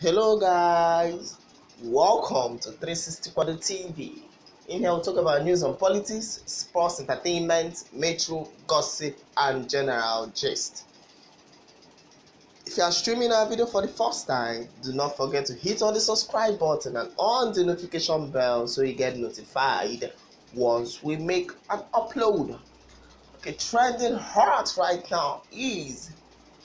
Hello guys, welcome to 360 Quadro TV. In here we'll talk about news on politics, sports, entertainment, metro, gossip and general gist. If you are streaming our video for the first time, do not forget to hit on the subscribe button and on the notification bell so you get notified once we make an upload. Okay, trending hot right now is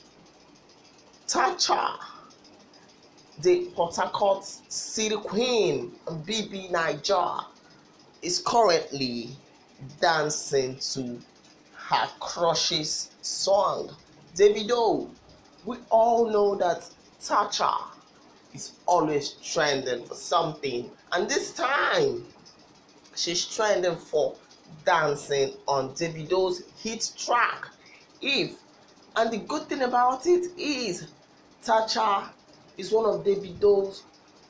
Tacha, the Port Harcourt City Queen, BBnaija, is currently dancing to her crush's song, Davido. We all know that Tacha is always trending for something, and this time she's trending for dancing on Davido's hit track, If. And the good thing about it is Tacha is one of Davido's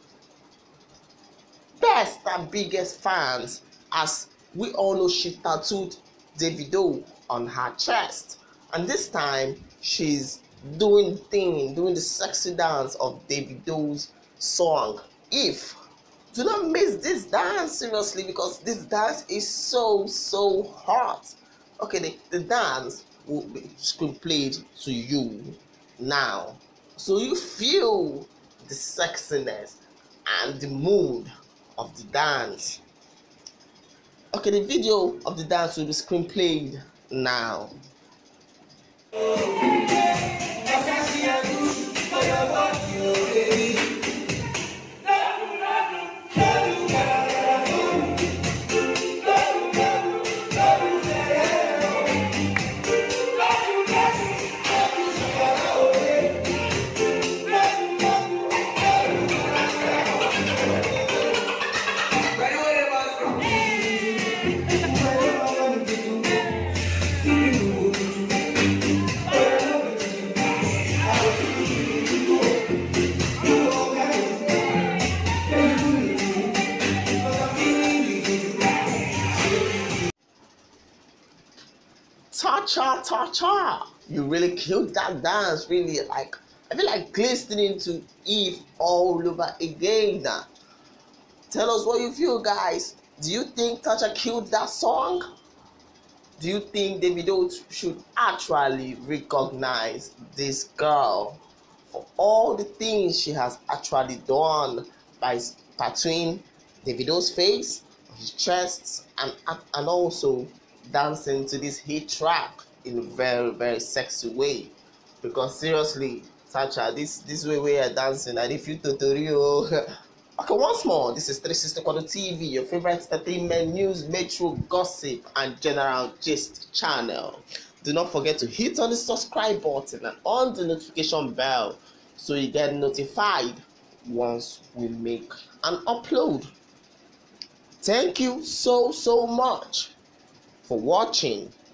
best and biggest fans, as we all know she tattooed Davido on her chest, and this time she's doing the sexy dance of Davido's song, If. Do not miss this dance seriously, because this dance is so hot. Okay, the dance will be screen played to you now, so you feel the sexiness and the mood of the dance. Okay, the video of the dance will be screen played now. Tacha, you really killed that dance. Really, I feel like listening to If all over again. Tell us what you feel, guys. Do you think Tacha killed that song? Do you think Davido should actually recognize this girl for all the things she has actually done by tattooing Davido's face, his chest, and also dancing to this hit track in a very sexy way? Because seriously, Tacha, this way we are dancing, and if you tutorial. Okay, once more, this is 360 Quadro TV, your favorite entertainment, news, metro, gossip and general gist channel. Do not forget to hit on the subscribe button and on the notification bell so you get notified once we make an upload. Thank you so much for watching.